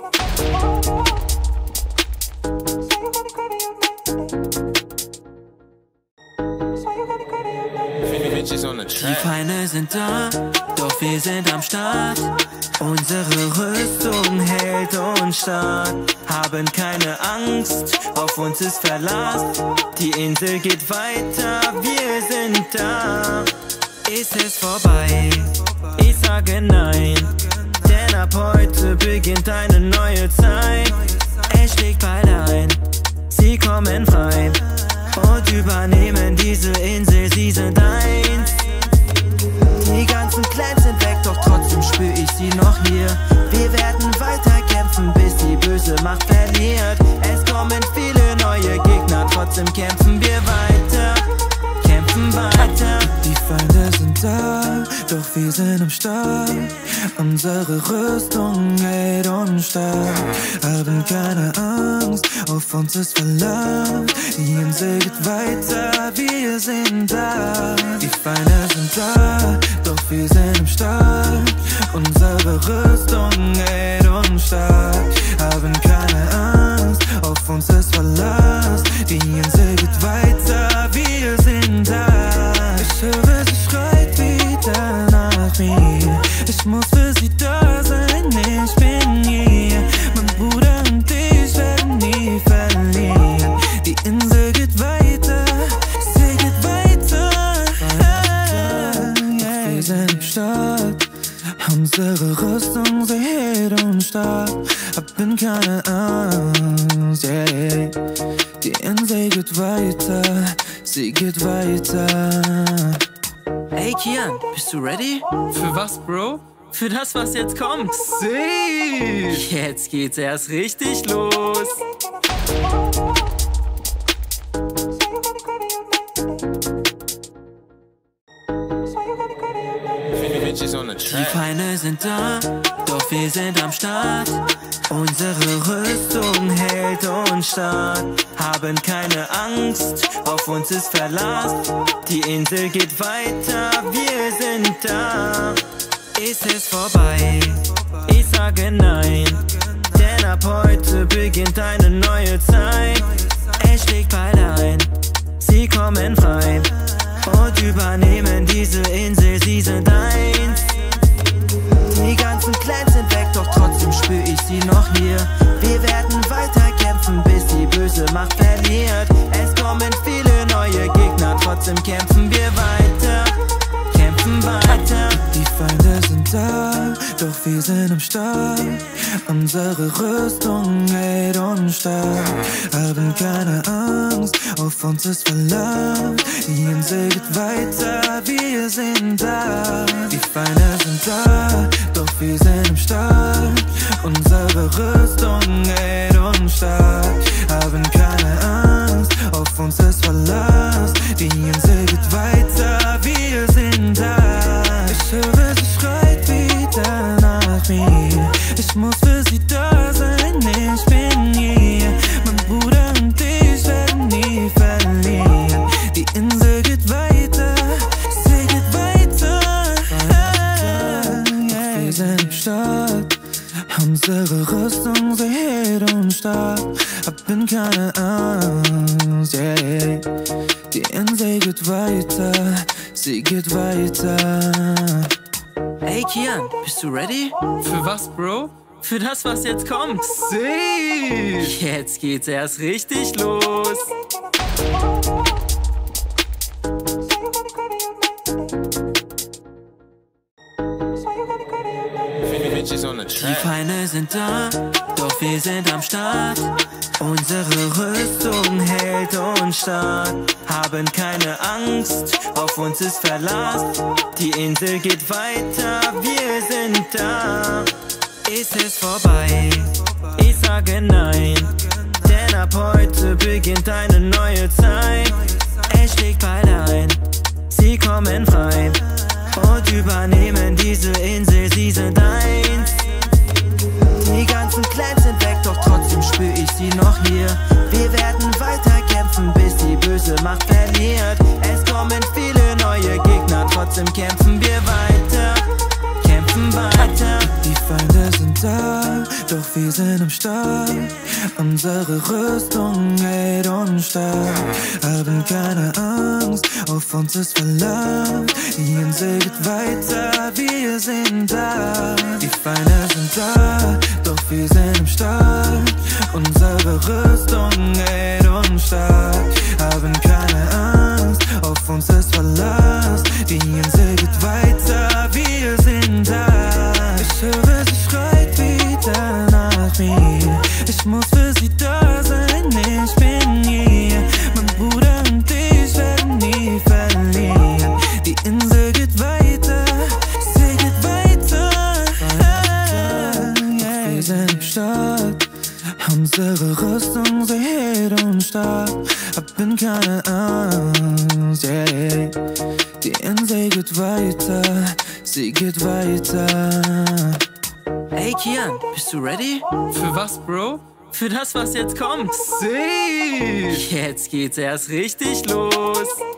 C: Die Feinde sind da, doch wir sind am Start. Unsere Rüstung hält uns stark. Haben keine Angst, auf uns ist Verlass. Die Insel geht weiter, wir sind da. Ist es vorbei? Ich sage nein, denn ab heute beginnt eine neue Zeit. Es schlägt bald ein, sie kommen frei und übernehmen diese Insel, sie sind eins.
A: Macht verliert. Es kommen viele neue Gegner, trotzdem kämpfen wir weiter, kämpfen weiter.
C: Die Feinde sind da, doch wir sind am Start. Unsere Rüstung hält uns stark. Haben keine Angst, auf uns ist Verlass. Die Insel geht weiter, wir sind da. Die Feinde sind da, doch wir sind am Start. Unsere Rüstung hält uns stark. Haben keine Angst, auf uns ist Verlass. Die Insel geht weiter, wir sind da. Ich höre, sie schreit wieder nach mir. Ich muss für sie da sein, ich bin hier. Mein Bruder und ich werden nie verlieren. Die Insel geht weiter, sie geht weiter. Doch wir sind am Start. Unsere Rüstung, sie hält uns stark. Haben keine Angst, yeah. Die Insel geht weiter, sie geht weiter.
A: Hey Kian, bist du ready?
B: Für was, Bro?
A: Für das, was jetzt kommt.
B: Safe!
A: Jetzt geht's erst richtig los. Die Feinde sind da, doch wir sind am Start. Unsere Rüstung hält uns stark. Haben keine Angst, auf uns ist Verlass. Die Insel geht weiter, wir sind da. Ist es vorbei? Ich sage nein, denn ab heute beginnt eine neue Zeit. Es schlägt beide ein, sie kommen frei und übernehmen diese Insel, sie sind eins. Die ganzen Clans sind weg, doch trotzdem spür ich sie noch hier. Wir werden weiter kämpfen, bis die böse Macht verliert. Es kommen viele neue Gegner, trotzdem kämpfen wir weiter, kämpfen weiter.
C: Die Feinde sind da, doch wir sind am Start. Unsere Rüstung hält uns stark. Haben keine Angst, auf uns ist Verlass. Die Insel geht weiter, wir sind da. Die Feinde sind da, doch wir sind am Start. Unsere Rüstung hält uns stark. Haben keine Angst, auf uns ist Verlass. Die Insel geht weiter, wir sind da. Ich höre, sie schreit wieder nach mir. Ich muss für sie da sein, ich bin hier. Mein Bruder und ich werden nie verlieren. Die Insel geht weiter, sie geht weiter. Doch wir sind am Start. Unsere Rüstung, sie hält uns stark. Haben keine Angst, yeah. Die Insel geht weiter, sie geht weiter.
A: Hey Kian, bist du ready?
B: Für was, Bro?
A: Für das, was jetzt kommt.
B: Safe!
A: Jetzt geht's erst richtig los. Die Feinde sind da, doch wir sind am Start. Unsere Rüstung hält uns stark. Haben keine Angst, auf uns ist Verlass. Die Insel geht weiter, wir sind da. Ist es vorbei? Ich sage nein, denn ab heute beginnt eine neue Zeit. Es schlägt beide ein, sie kommen frei und übernehmen diese Insel, sie sind eins. Die ganzen Clans sind weg, doch trotzdem spür ich sie noch hier. Wir werden weiter kämpfen, bis die böse Macht verliert. Es kommen viele neue Gegner, trotzdem kämpfen wir weiter, kämpfen weiter.
C: Die Feinde sind da, doch wir sind am Start. Unsere Rüstung hält uns stark. Haben keine Angst, auf uns ist Verlass. Die Insel geht weiter, wir sind da. Die Feinde sind da, doch wir sind am Start. Unsere Rüstung hält uns stark. Haben keine Angst, auf uns ist Verlass. Die Insel geht weiter, wir sind da. Ich höre, sie schreit wieder nach mir. Ich muss für sie da sein, ich bin hier. Mein Bruder und ich werden nie verlieren. Die Insel geht weiter, sie geht weiter. Doch wir sind am Start.
A: Unsere Rüstung, sie hält uns stark. Haben keine Angst, yeah. Die Insel geht weiter, sie geht weiter. Hey Kian, bist du ready?
B: Für was, Bro?
A: Für das, was jetzt kommt.
B: Safe!
A: Jetzt geht's erst richtig los.